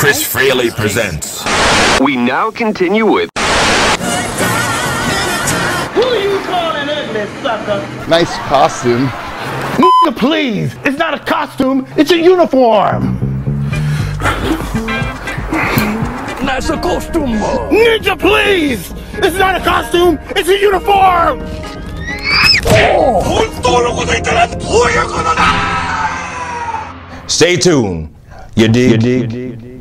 Chris Fraley presents. We now continue with... Who you calling ugly, sucker? Nice costume. Nigga, please! It's not a costume, it's a uniform! That's a costume! Ninja, please! It's not a costume, it's a uniform! Stay tuned. You dig?